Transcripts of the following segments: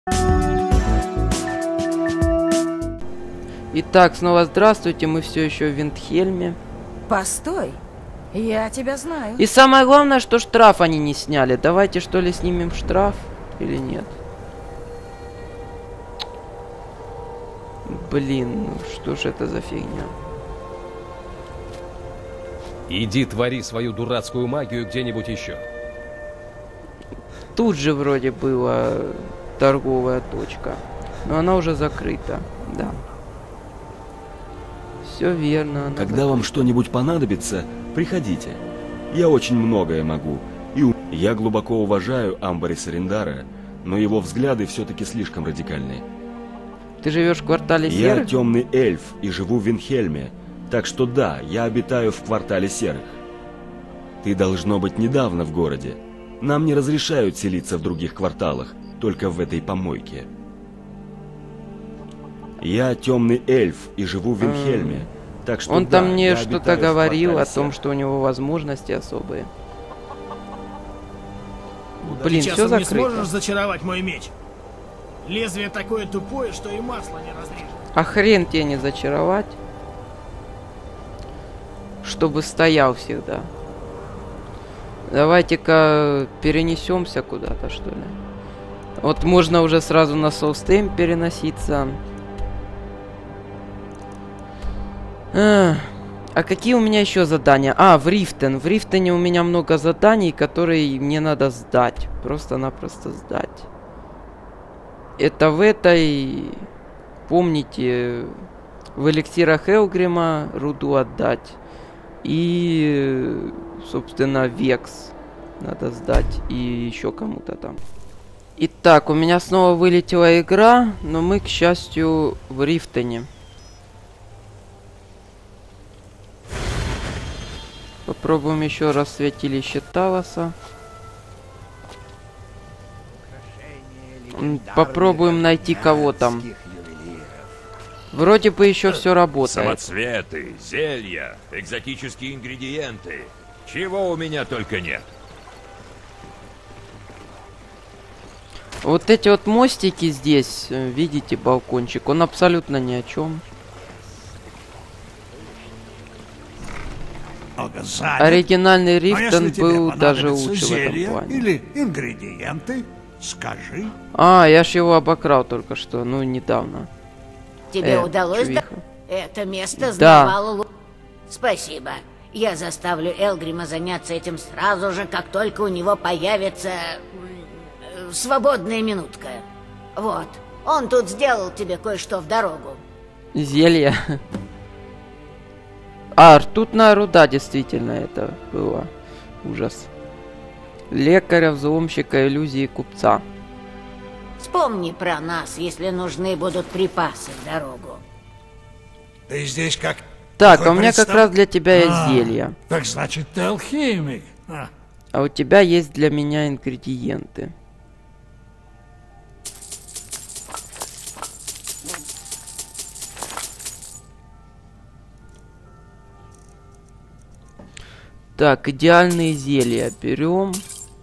Итак, снова здравствуйте, мы все еще в Виндхельме. Постой, я тебя знаю. И самое главное, что штраф они не сняли. Давайте что ли снимем штраф или нет? Блин, ну что ж это за фигня? Иди твори свою дурацкую магию где-нибудь еще. Тут же вроде была торговая точка, но она уже закрыта, да. Все верно. Когда вам что-нибудь понадобится, приходите. Я очень многое могу. Я глубоко уважаю Амбариса Рендара, но его взгляды все-таки слишком радикальны. Ты живешь в квартале серых? Я темный эльф и живу в Виндхельме, так что да, я обитаю в квартале серых. Ты должно быть недавно в городе. Нам не разрешают селиться в других кварталах, только в этой помойке. Я темный эльф и живу в Виндхельме, так что он да, там мне я что-то обитаю в говорил о квартале том, серых. что у него возможности особые. Да Блин, ты все часом не закрыто. сможешь зачаровать мой меч? Лезвие такое тупое, что и масло не разрежет. А хрен тебе не зачаровать. Чтобы стоял всегда. Давайте-ка перенесемся куда-то, что ли. Вот можно уже сразу на Солстейм переноситься. А какие у меня еще задания? В Рифтен. В Рифтене у меня много заданий, которые мне надо сдать. Просто-напросто сдать. Это в этой... Помните, в эликсирах Элгрима руду отдать. И, собственно, Векс надо сдать. И еще кому-то там. Итак, у меня снова вылетела игра, но мы, к счастью, в Рифтене. Попробуем еще раз святилище Талоса. Попробуем найти кого там. Вроде бы еще все работает. Самоцветы, зелья, экзотические ингредиенты. Чего у меня только нет. Вот эти вот мостики здесь, видите, балкончик, он абсолютно ни о чем. Оригинальный Рифтен был даже лучше в этом плане. Или ингредиенты, скажи. Я ж его обокрал только что, ну недавно. Тебе удалось? Чувиха. Это место Да. знавало. Спасибо. Я заставлю Элгрима заняться этим сразу же, как только у него появится свободная минутка. Вот. Он тут сделал тебе кое-что в дорогу. Зелье. Ртутная руда, действительно, это было. Ужас. Лекаря, взломщика, иллюзии купца. Вспомни про нас, если нужны будут припасы в дорогу. Ты здесь как... Так, какой у меня как представ- раз для тебя есть зелье. Так значит, ты алхимик. А у тебя есть для меня ингредиенты. Так, идеальные зелья берем.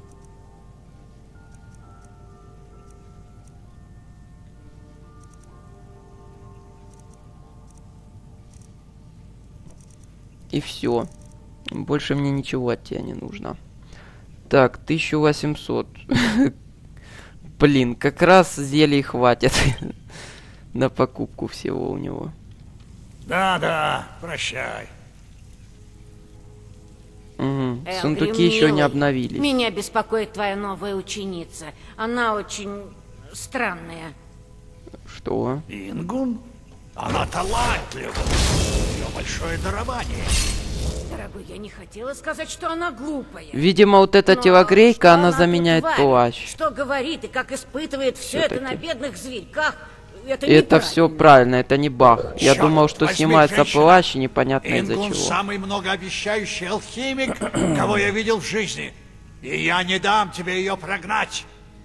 И все. Больше мне ничего от тебя не нужно. Так, 1800. Блин, как раз зелий хватит на покупку всего у него. Да, прощай. Угу. Элгрим, Сундуки еще не милый, обновились. Меня беспокоит твоя новая ученица. Она очень странная. Что? Ингун? Она талантлива. У нее большое дарование. Дорогой, я не хотела сказать, что она глупая. Видимо, вот эта Но телогрейка, что она тут заменяет варит, плащ. Что говорит и как испытывает все это на бедных зверьках, это Это все правильно, это не баг. Я Чёрт думал, что возьми, снимается женщина. плащ, и непонятно из-за Ингун чего. самый многообещающий алхимик, кого я видел в жизни. И я не дам тебе ее прогнать.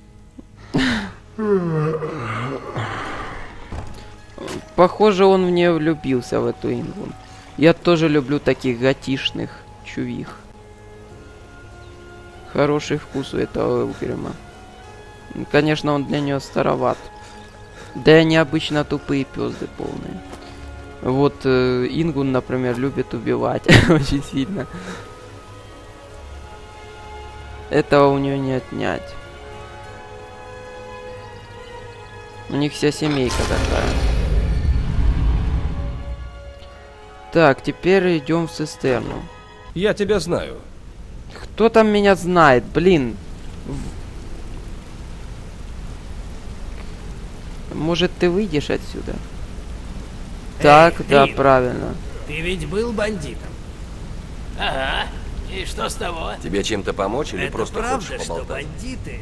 Похоже, он в нее влюбился, в эту Ингун. Я тоже люблю таких готишных чувих. Хороший вкус у этого Элгрима. Конечно, он для нее староват. Да и необычно тупые пёзды полные. Вот Ингун, например, любит убивать очень сильно. Этого у нее не отнять. У них вся семейка такая. Так, теперь идем в цистерну. Я тебя знаю. Кто там меня знает, блин? Может, ты выйдешь отсюда? Так, да, ты. правильно. Ты ведь был бандитом? Ага. И что с того? Тебе чем-то помочь или Это просто правда, хочешь что поболтать? бандиты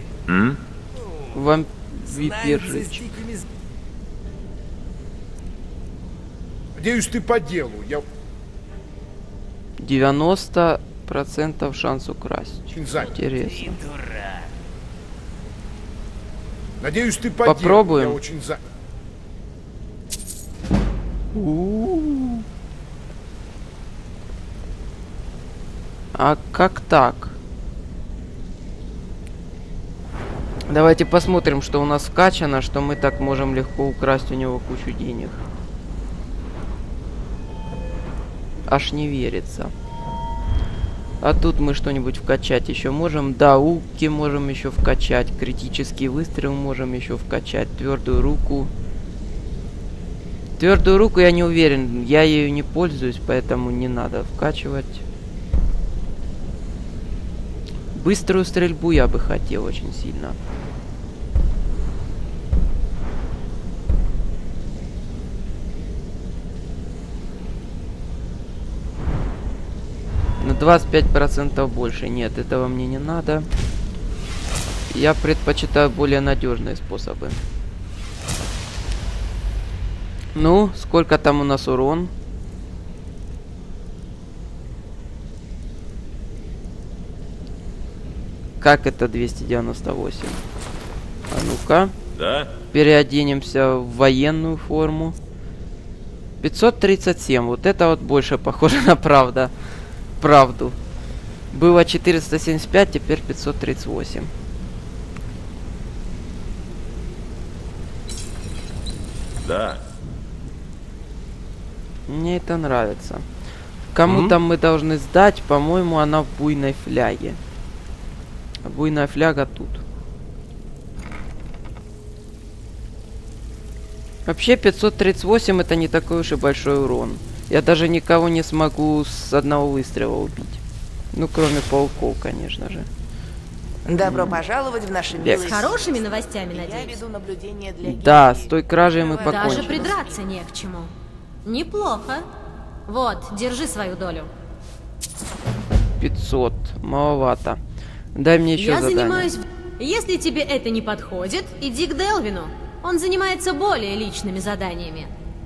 Вампиржич. Надеюсь, ты по делу. Я 90% шанс украсть. очень занят. Интересно. дурак. Надеюсь, ты по Попробуем. делу. Я очень занят. А как так? Давайте посмотрим, что у нас вкачано, что мы так можем легко украсть у него кучу денег. Аж не верится. А тут мы что-нибудь вкачать еще можем. Да, уки можем еще вкачать. Критический выстрел можем еще вкачать. Твердую руку. Твердую руку я не уверен. Я ею не пользуюсь, поэтому не надо вкачивать. Быструю стрельбу я бы хотел очень сильно. На 25% больше. Нет, этого мне не надо. Я предпочитаю более надежные способы. Ну, сколько там у нас урон? Как это 298? А ну-ка. Да? Переоденемся в военную форму. 537. Вот это вот больше похоже на правду. Было 475, теперь 538. Да. Мне это нравится. Кому там мы должны сдать? По-моему, она в буйной фляге. Буйная фляга тут. Вообще 538 это не такой уж и большой урон. Я даже никого не смогу с одного выстрела убить. Ну, кроме пауков, конечно же. Добро пожаловать в наше Бег. милое... С хорошими новостями, Я надеюсь. веду наблюдение для... Да, с той кражей мы Даже покончили. придраться не к чему. Неплохо. Вот, держи свою долю. 500. Маловато. Дай мне еще Я задание. занимаюсь... Если тебе это не подходит, иди к Делвину. Он занимается более личными заданиями.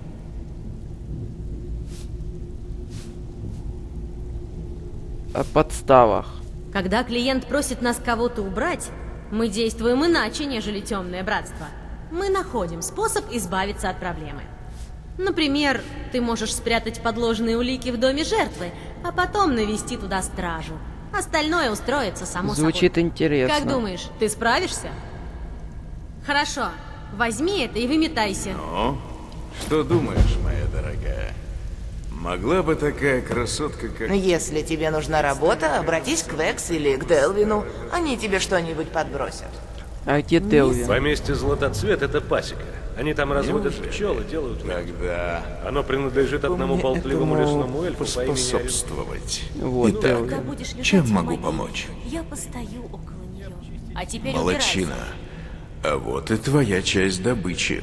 О подставах. Когда клиент просит нас кого-то убрать, мы действуем иначе, нежели Темное Братство. Мы находим способ избавиться от проблемы. Например, ты можешь спрятать подложные улики в доме жертвы, а потом навести туда стражу. Остальное устроится само собой. Звучит интересно. Как думаешь, ты справишься? Хорошо. Возьми это и выметайся. Ну, что думаешь, моя дорогая? Могла бы такая красотка, как... Если тебе нужна работа, обратись к Векс или к Делвину. Они тебе что-нибудь подбросят. А где Делвин? Поместье Златоцвет — это пасека. Они там разводят Неужели? пчел и делают мед. Тогда... Оно принадлежит одному болтливому лесному эльфу по имени поспособствовать. Вот, Итак, Делвин. чем могу помочь? Я постою около нее. А теперь Молодчина. А вот и твоя часть добычи.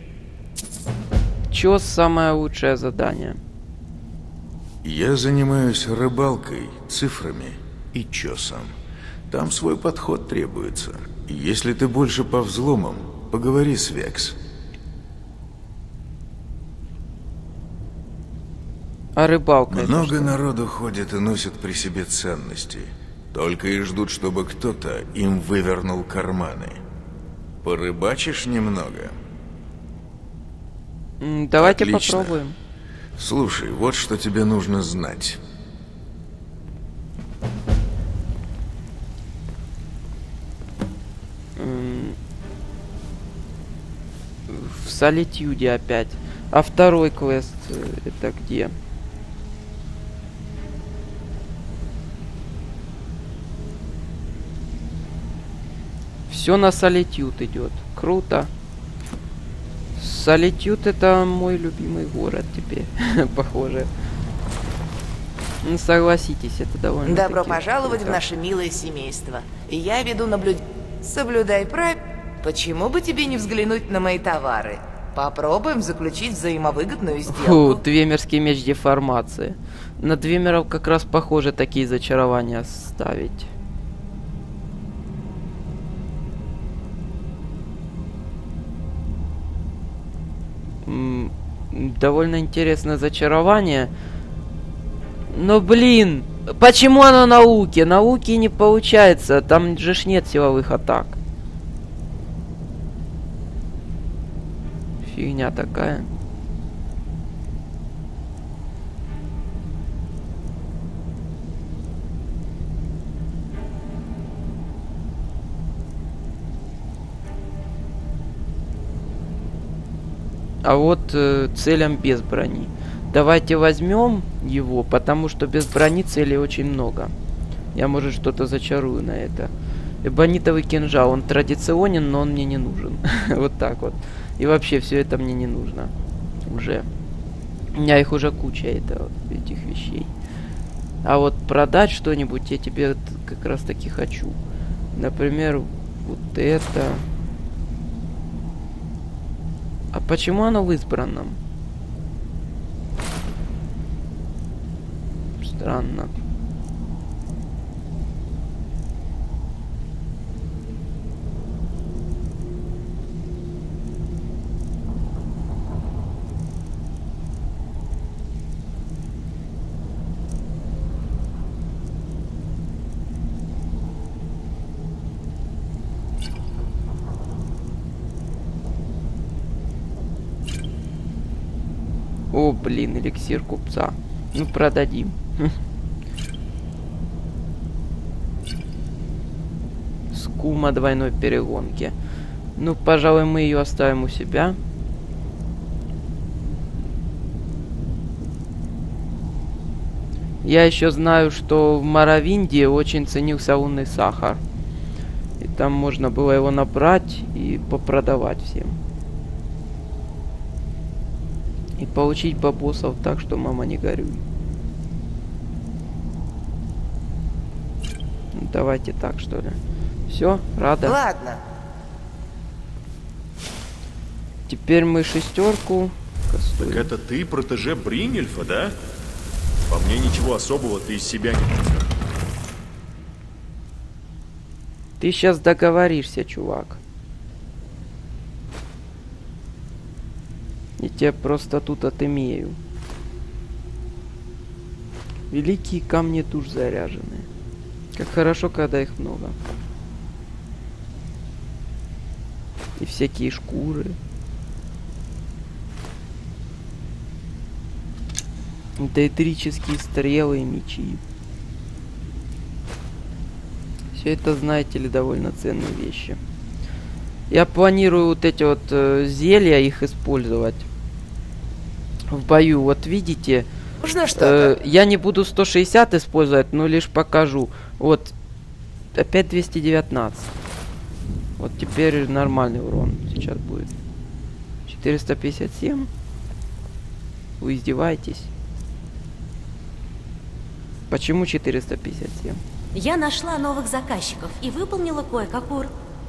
Чё самое лучшее задание? Я занимаюсь рыбалкой, цифрами и чесом. Там свой подход требуется. Если ты больше по взломам, поговори с Векс. А рыбалка? Много народу ходит и носит при себе ценности. Только и ждут, чтобы кто-то им вывернул карманы. Порыбачишь немного? Давайте Отлично. попробуем. Слушай, вот что тебе нужно знать. в Солитюде опять. А второй квест это где? Все на Солитюд идет. Круто. Солитюд это мой любимый город теперь, похоже. Ну, согласитесь, это довольно... Добро пожаловать в наше милое семейство. Я веду наблюдение. Соблюдай правила. Почему бы тебе не взглянуть на мои товары? Попробуем заключить взаимовыгодную сделку. Фу, Двемерский меч деформации. На Двемеров как раз похоже такие зачарования ставить. Довольно интересное зачарование. Но, блин, почему оно науки? Науки не получается, там же ж нет силовых атак. Фигня такая. А вот целям без брони. Давайте возьмем его, потому что без брони целей очень много. Я, может, что-то зачарую на это. Эбонитовый кинжал, он традиционен, но он мне не нужен. Вот так вот. И вообще все это мне не нужно. Уже. У меня их уже куча, этих вещей. А вот продать что-нибудь я тебе как раз таки хочу. Например, вот это. А почему оно в избранном? Странно. О, блин, эликсир купца. Ну, продадим. Скума двойной перегонки. Ну, пожалуй, мы ее оставим у себя. Я еще знаю, что в Моровинде очень ценился лунный сахар. И там можно было его набрать и попродавать всем. И получить бабосов так, что мама не горюй. Давайте так, что ли. Все, рада? Ладно. Теперь мы шестерку кастуем. Так это ты протеже Бринельфа, да? По мне ничего особого ты из себя не... Ты сейчас договоришься, чувак. Я тебя просто тут отымею. Великие камни душ заряженные. Как хорошо, когда их много. И всякие шкуры. Дейтрические стрелы и мечи. Все это, знаете ли, довольно ценные вещи. Я планирую вот эти вот зелья, их использовать в бою. Вот видите, я не буду 160 использовать, но лишь покажу. Вот, опять 219. Вот теперь нормальный урон сейчас будет. 457. Вы издеваетесь? Почему 457? Я нашла новых заказчиков и выполнила кое-какую...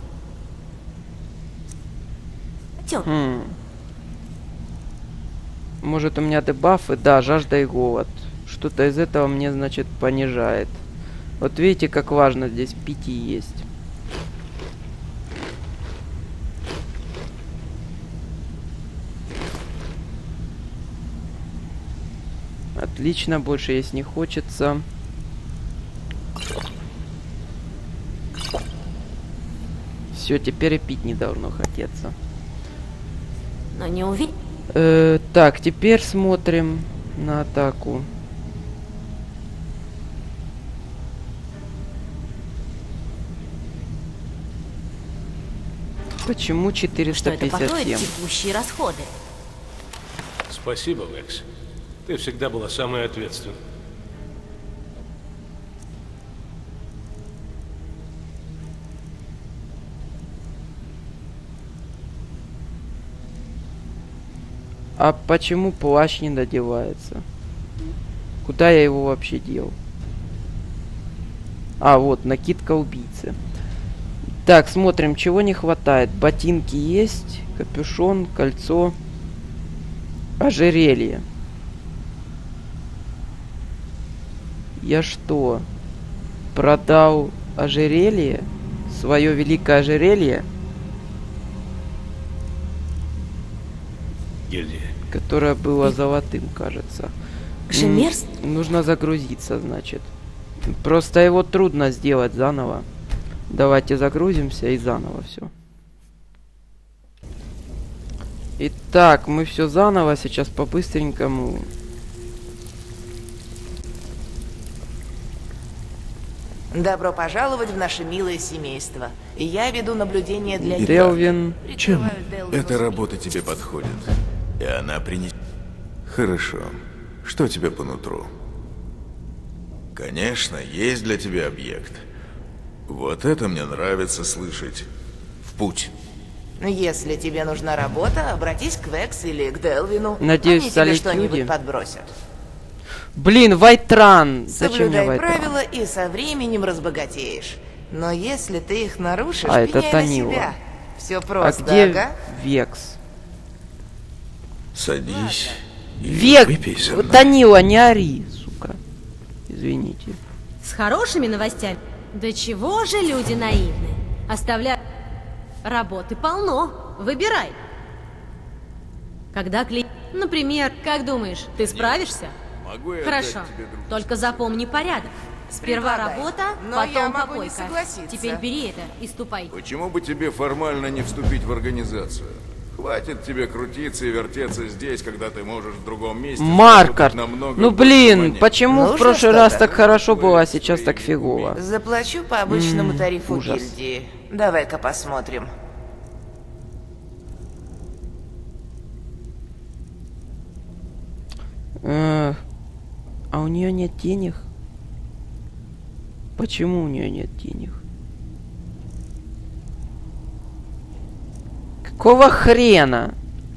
Может, у меня дебафы? Да, жажда и голод. Что-то из этого мне, значит, понижает. Вот видите, как важно здесь пить и есть. Отлично, больше есть не хочется. Все, теперь и пить не должно хотеться. Но не увидел. Так, теперь смотрим на атаку. Почему что это покроет 457? текущие расходы. Спасибо, Векс. Ты всегда была самой ответственной. А почему плащ не додевается? Куда я его вообще дел? А, вот, накидка убийцы. Так, смотрим, чего не хватает. Ботинки есть, капюшон, кольцо, ожерелье. Я что, продал ожерелье? Свое великое ожерелье? Гильдия. Которое было золотым, кажется. Кшемерс? Нужно загрузиться, значит. Просто его трудно сделать заново. Давайте загрузимся и заново все. Итак, мы все заново сейчас по-быстренькому. Добро пожаловать в наше милое семейство. Я веду наблюдение для... Делвин. Чем эта работа тебе подходит? И она принесет... Хорошо. Что тебе по нутру? Конечно, есть для тебя объект. Вот это мне нравится слышать. В путь. Если тебе нужна работа, обратись к Векс или к Делвину. Надеюсь, они тебе солitude. что-нибудь подбросят. Блин, Вайтран! Зачем мне Соблюдай Вайтран? правила и со временем разбогатеешь. Но если ты их нарушишь, А, это пеняй на Танила. себя. Все А просто, где ага. Векс? Садись. и Век! выпей со мной. Танила, не ори, сука. Извините. С хорошими новостями. Да чего же люди наивны? Оставляют... Работы полно. Выбирай. Когда клиент... Например, как думаешь, ты справишься? Могу я Хорошо. дать тебе друг- Только запомни порядок. Сперва Предлагай. работа, Но я потом могу не попойка. согласиться. Теперь бери это и ступай. Почему бы тебе формально не вступить в организацию? Хватит тебе крутиться и вертеться здесь, когда ты можешь в другом месте. Маркарт! заработать намного Ну больше блин, монет. почему в Нужно прошлый раз что-то? так хорошо было, а сейчас так фигово? Заплачу по обычному тарифу ужас. гильдии. Давай-ка посмотрим. А у нее нет денег? Почему у нее нет денег? Какого хрена?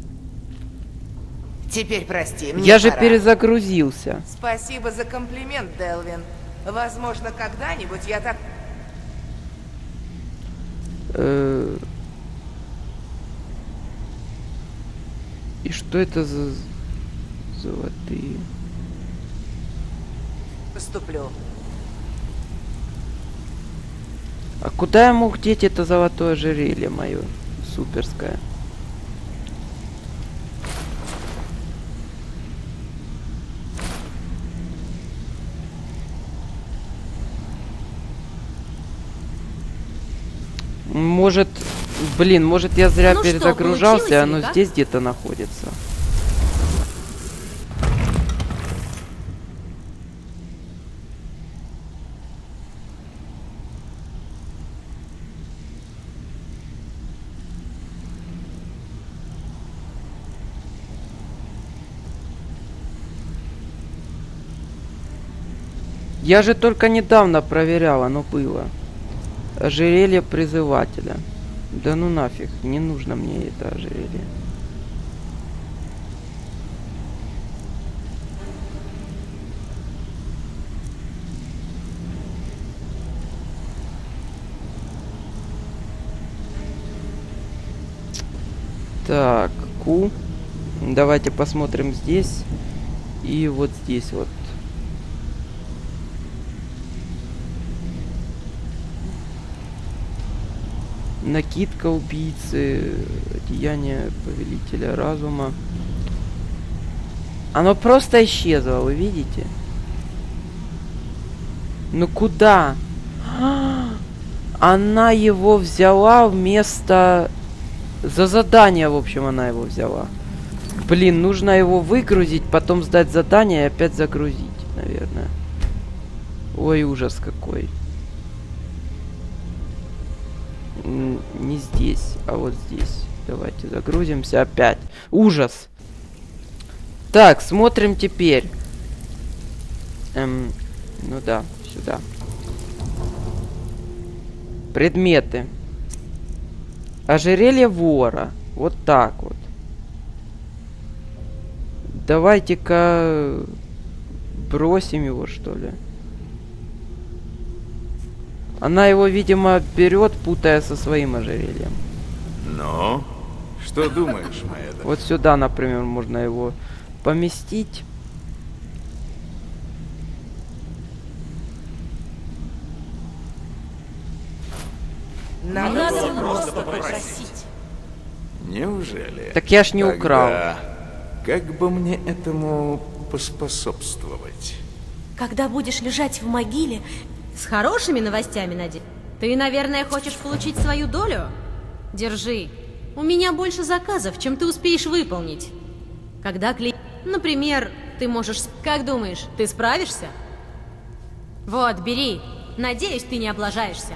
Теперь прости, мне Я же пора. перезагрузился. Спасибо за комплимент, Делвин. Возможно, когда-нибудь я так... И что это за золотые? поступлю. А куда я мог деть это золотое ожерелье мое? Суперское. Может, блин, может я зря Ну что, перезагружался, получилось оно или как? здесь где-то находится. Я же только недавно проверял, оно было. Ожерелье призывателя. Да ну нафиг, не нужно мне это ожерелье. Так, Q. Давайте посмотрим здесь. И вот здесь вот. Накидка убийцы, одеяние повелителя разума. Оно просто исчезло, вы видите? Ну куда? Она его взяла вместо... За задание, в общем, она его взяла. Блин, нужно его выгрузить, потом сдать задание и опять загрузить, наверное. Ой, ужас какой. Не здесь, а вот здесь. Давайте загрузимся опять. Ужас. Так, смотрим теперь. Ну да, сюда. Предметы. Ожерелье вора. Вот так вот. Давайте-ка бросим его, что ли. Она его, видимо, берет, путая со своим ожерельем. Ну, что думаешь, моя дочь? Вот сюда, например, можно его поместить. Надо просто попросить. Неужели? Так я ж не украл. Как бы мне этому поспособствовать? Когда будешь лежать в могиле... С хорошими новостями, Надя. Ты, наверное, хочешь получить свою долю? Держи. У меня больше заказов, чем ты успеешь выполнить. Когда клиент... Например, ты можешь... Как думаешь, ты справишься? Вот, бери. Надеюсь, ты не облажаешься.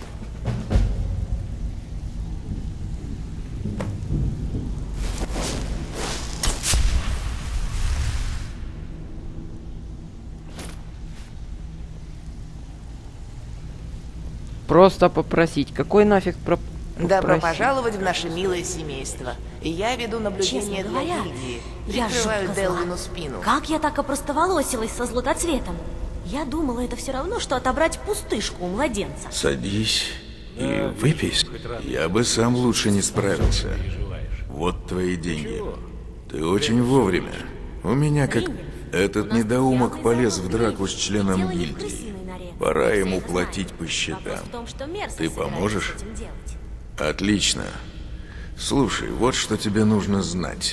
Просто попросить. Какой нафиг Добро пожаловать в наше милое семейство. Я веду наблюдение для гильдии. Прикрываю Делвину спину. Как я так опростоволосилась со златоцветом? Я думала, это все равно, что отобрать пустышку у младенца. Садись и выпей. Я бы сам лучше не справился. Вот твои деньги. Ты очень вовремя. У меня как... Этот недоумок полез в драку с членом гильдии. Пора ему платить по счетам. Ты поможешь? Отлично. Слушай, вот что тебе нужно знать.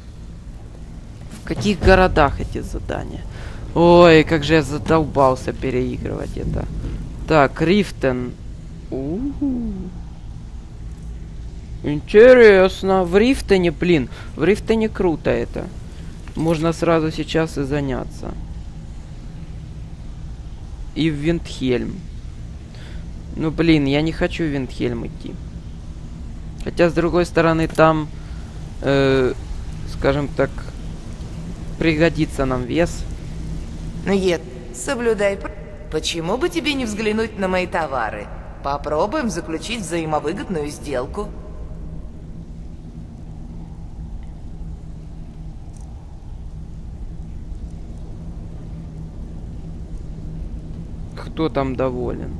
В каких городах эти задания? Ой, как же я задолбался переигрывать это. Так, Рифтен. Интересно. В Рифтене, блин. В Рифтене круто это. Можно сразу сейчас и заняться. И в Виндхельм. Ну, блин, я не хочу в Виндхельм идти. Хотя, с другой стороны, там, скажем так, пригодится нам вес. Нет, соблюдай. Почему бы тебе не взглянуть на мои товары? Попробуем заключить взаимовыгодную сделку. Кто там доволен?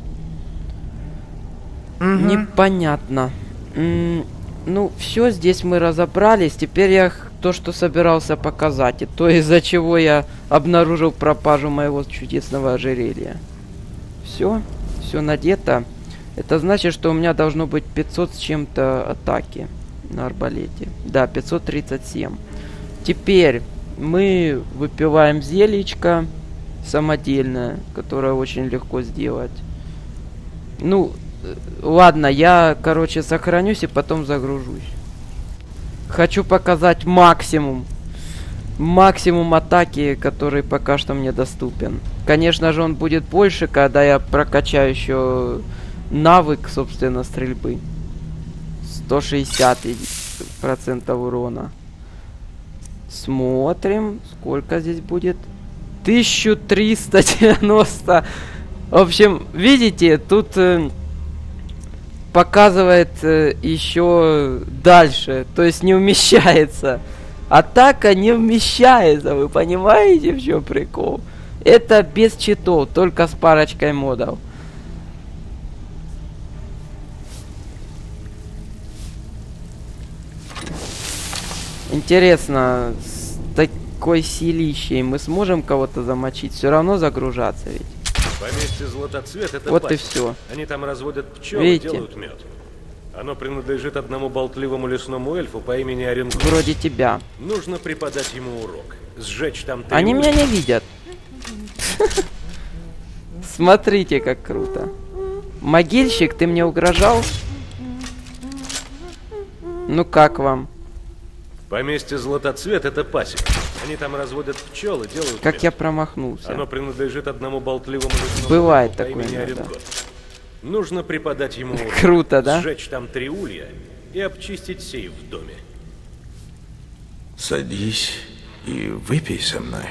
Непонятно. Ну, все здесь мы разобрались. Теперь я то, что собирался показать. И то, из-за чего я обнаружил пропажу моего чудесного ожерелья. Все надето. Это значит, что у меня должно быть 500 с чем-то атаки на арбалете. Да, 537. Теперь мы выпиваем зельечко самодельное, которое очень легко сделать. Ну, ладно, я, короче, сохранюсь и потом загружусь. Хочу показать максимум атаки, который пока что мне доступен. Конечно же, он будет больше, когда я прокачаю еще навык, собственно, стрельбы. 160% урона. Смотрим, сколько здесь будет. 1390. В общем, видите, тут показывает еще дальше. То есть не умещается. Атака не вмещается. Вы понимаете, в чем прикол? Это без читов, только с парочкой модов. Интересно, с такой силищей мы сможем кого-то замочить? Все равно загружаться ведь. Поместье Златоцвет — это вот пасека. И все. Они там разводят пчел и делают мед. Оно принадлежит одному болтливому лесному эльфу по имени Оренгор. Вроде тебя. Нужно преподать ему урок. Сжечь там... Они меня не видят. Смотрите, как круто. Могильщик, ты мне угрожал? Ну как вам? Поместье Златоцвет — это пасека. Они там разводят пчел и делают как мед. Я промахнулся. Оно принадлежит одному болтливому лесному бывает эльфу по такое имени иногда. Оренгор. Нужно преподать ему урок. Круто, да? Сжечь там 3 улья и обчистить сейф в доме. Садись и выпей со мной.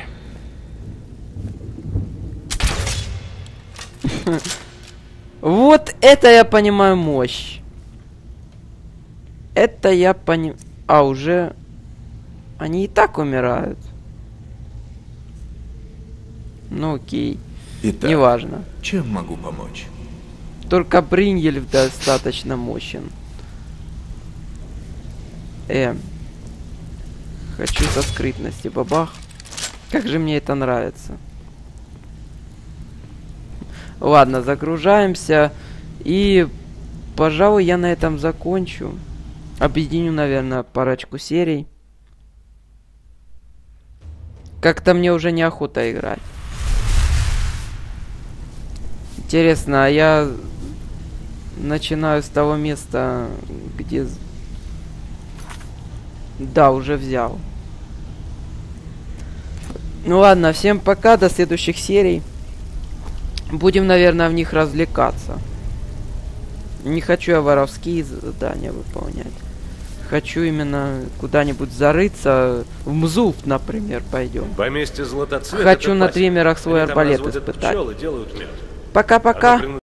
Вот это я понимаю мощь. Это я понимаю... А, уже... Они и так умирают. Ну окей. Итак, неважно. Чем могу помочь? Только Брингельф достаточно мощен. Хочу со скрытности, бабах. Как же мне это нравится. Ладно, загружаемся. И, пожалуй, я на этом закончу. Объединю, наверное, парочку серий. Как-то мне уже неохота играть. Интересно, а я начинаю с того места, где... Да, уже взял. Ну ладно, всем пока, до следующих серий. Будем, наверное, в них развлекаться. Не хочу я воровские задания выполнять. Хочу именно куда-нибудь зарыться. В Мзуф, например, пойдем. Поместье Златоцвета. Хочу на триммерах свой арбалет испытать. Пока-пока.